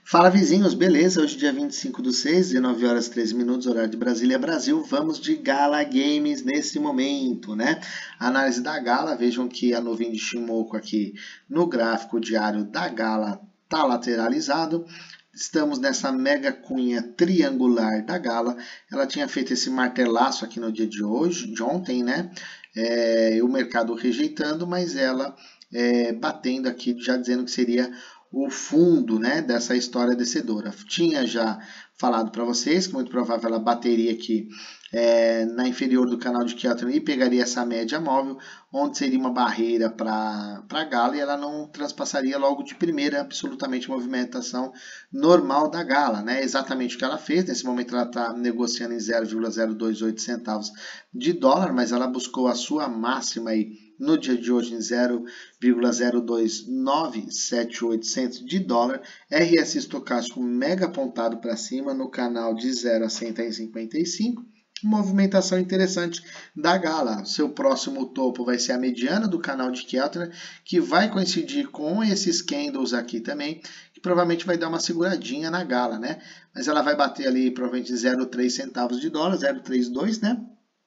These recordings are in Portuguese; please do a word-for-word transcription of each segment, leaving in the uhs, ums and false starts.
Fala vizinhos, beleza? Hoje dia vinte e cinco do seis, dezenove horas e treze minutos, horário de Brasília, Brasil. Vamos de Gala Games nesse momento, né? Análise da Gala, vejam que a nuvem de Shimoku aqui no gráfico diário da Gala tá lateralizado. Estamos nessa mega cunha triangular da Gala. Ela tinha feito esse martelaço aqui no dia de hoje, de ontem, né? É, o mercado rejeitando, mas ela é, batendo aqui, já dizendo que seria o fundo, né, dessa história descedora. Tinha já falado para vocês que muito provável ela bateria aqui é, na inferior do canal de Keltner e pegaria essa média móvel, onde seria uma barreira para a Gala e ela não transpassaria logo de primeira absolutamente movimentação normal da Gala, né? Exatamente o que ela fez. Nesse momento ela está negociando em zero vírgula zero dois oito centavos de dólar, mas ela buscou a sua máxima aí no dia de hoje em zero vírgula zero dois nove sete oito de dólar, R S I estocástico mega apontado para cima no canal de zero a cento e cinquenta e cinco, movimentação interessante da Gala. Seu próximo topo vai ser a mediana do canal de Keltner, que vai coincidir com esses candles aqui também, que provavelmente vai dar uma seguradinha na Gala, né? Mas ela vai bater ali provavelmente zero vírgula três centavos de dólar, zero vírgula trinta e dois, né?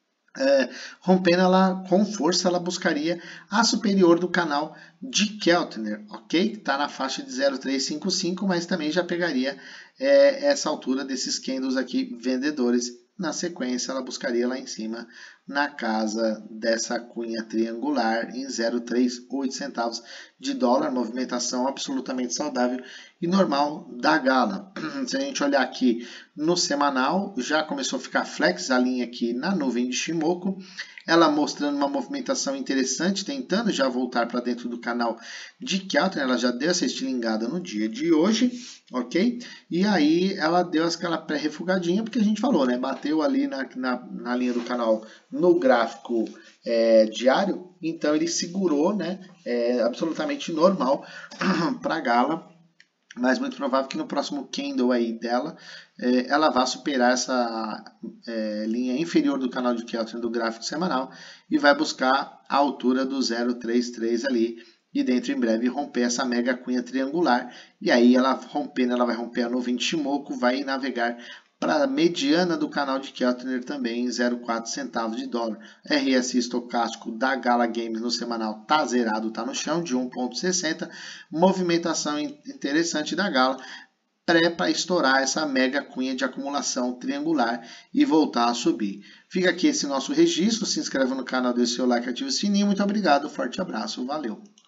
É, rompendo ela com força, ela buscaria a superior do canal de Keltner, ok? Está na faixa de zero vírgula trezentos e cinquenta e cinco, mas também já pegaria é, essa altura desses candles aqui vendedores. Na sequência, ela buscaria lá em cima, na casa dessa cunha triangular, em zero vírgula trinta e oito centavos de dólar. Movimentação absolutamente saudável e normal da Gala. Se a gente olhar aqui no semanal, já começou a ficar flex a linha aqui na nuvem de Shimoku. Ela mostrando uma movimentação interessante, tentando já voltar para dentro do canal de Keltner. Ela já deu essa estilingada no dia de hoje, ok? E aí ela deu aquela pré-refugadinha, porque a gente falou, né? Bateu ali na, na, na linha do canal no gráfico é, diário, então ele segurou, né? É absolutamente normal para a Gala. Mas muito provável que no próximo candle aí dela, eh, ela vá superar essa eh, linha inferior do canal de Keltner do gráfico semanal e vai buscar a altura do zero vírgula trinta e três ali e dentro em breve romper essa mega cunha triangular. E aí ela rompendo, ela vai romper a nuvem de Shimoku, vai navegar para a mediana do canal de Keltner também em zero vírgula quatro centavos de dólar. R S I estocástico da Gala Games no semanal tá zerado, tá no chão de um vírgula sessenta. Movimentação interessante da Gala, pré para estourar essa mega cunha de acumulação triangular e voltar a subir. Fica aqui esse nosso registro, se inscreva no canal, deixe seu like, ative o sininho. Muito obrigado, forte abraço, valeu!